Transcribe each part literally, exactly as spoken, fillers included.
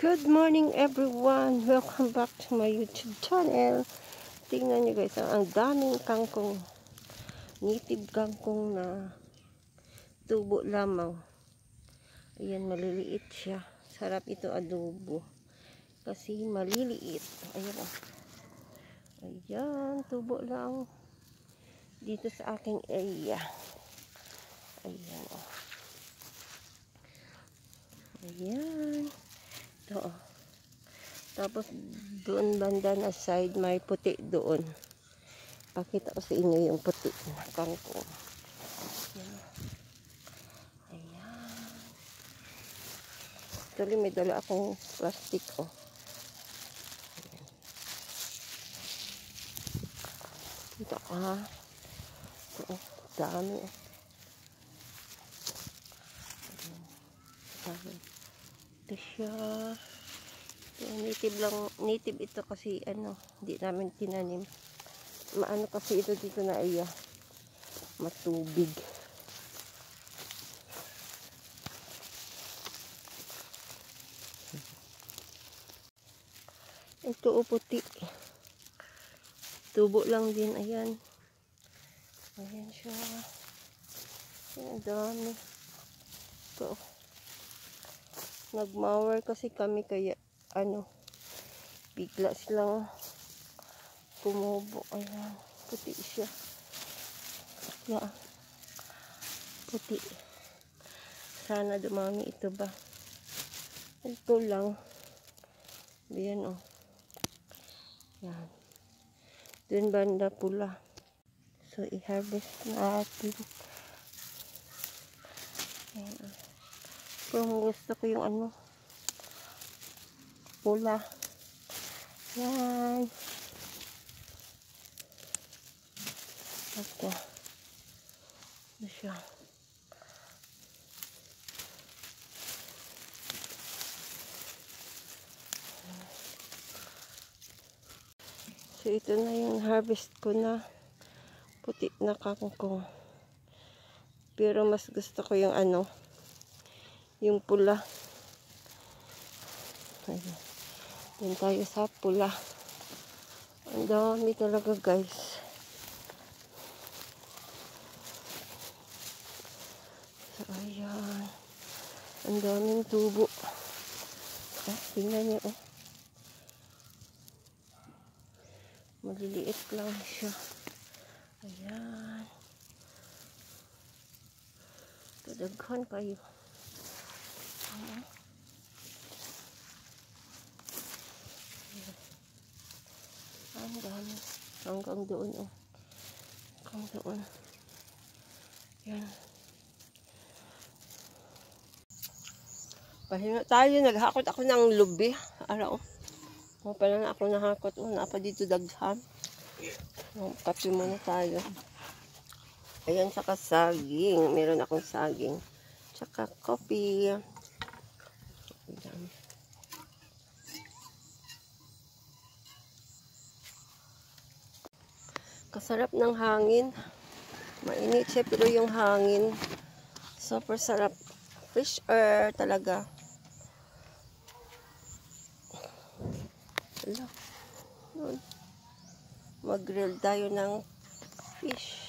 Good morning everyone! Welcome back to my YouTube channel. Tingnan nyo guys, ang daming kangkong. Native kangkong na tubo lamang. Ayan, maliliit siya. Sarap ito adobo. Kasi maliliit. Ayan o. Ayan, tubo lang. Dito sa aking area. Ayan o. Ayan. Ito o. Tapos doon banda na side may puti doon. Pakita ko sa inyo yung puti na kangkong. Ayan. Ayan. Actually may dala akong plastic o. Oh. Ito ah. Ito oh. Dami o. Oh. Ito siya. Native lang, native ito kasi ano, hindi namin tinanim. Maano kasi ito dito na iya, matubig. Ito o puti. Tubo lang din, ayan. Ayan siya. Ayan, dami. Ito. Nagmower kasi kami kaya ano, bigla silang kumubo. Ayan, puti siya. Yan. Puti. Sana dumami ito ba. Ito lang. Ayan o. Oh. Yan. Doon banda pula. So, i-harvest natin. Ayan o. Oh. Kung gusto ko yung ano, pula. Yan. Ito. Ito siya. So, ito na yung harvest ko na puti na kangkong. Pero mas gusto ko yung ano, yung pula. Ayan. Yan tayo sa pula. Ang dami talaga guys. So, ayan. Ang daming tubo. Ah, tingnan nyo oh. Maliliit lang siya. Ayan. Kadaghan kayo. Ayan. Ang dami. Hanggang doon oh. Hanggang doon. Yan. Pahinga tayo. Naghakot ako ng lubi. Araw. O pala na ako nahakot. O napa dito daghan. O, kape muna tayo. Ayan, saka saging. Meron akong saging. Tsaka coffee. Ayan. Kasarap ng hangin. Mainit siya pero yung hangin super sarap. Fresh air talaga. Hello. Mag-grill tayo ng fish.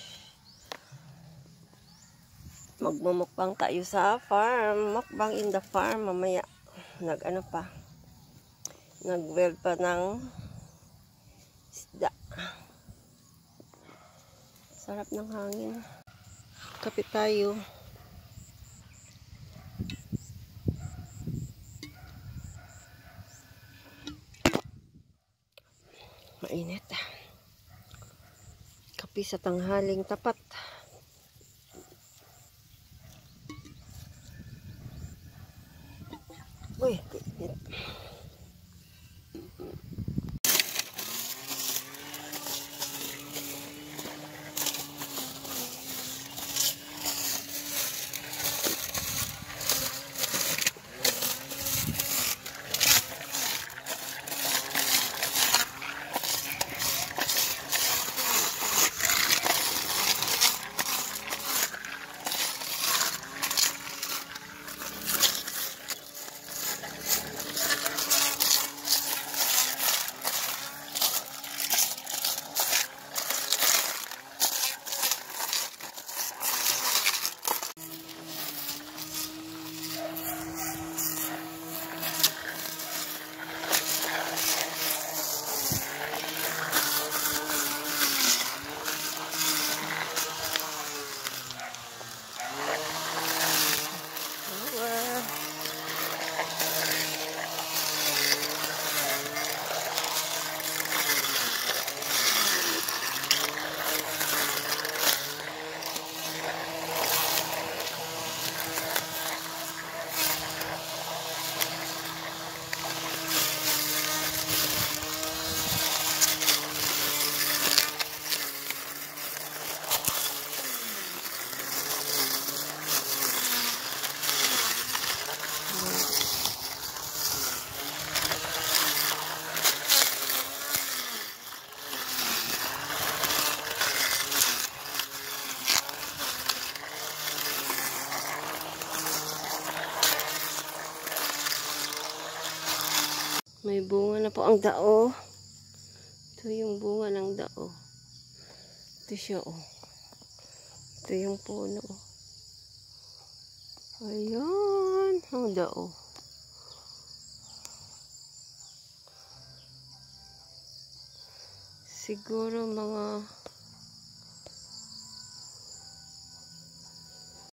Magmumukbang tayo sa farm. Mukbang in the farm. Mamaya nag-ano pa. Nag-grill pa ng isda. Sarap ng hangin. Kape tayo. Mainit. Kape sa tanghaling tapat. Uy, mainit. May bunga na po ang dao. Ito yung bunga ng dao. Ito siya, oh. Ito yung puno. Ayan, ang dao. Siguro mga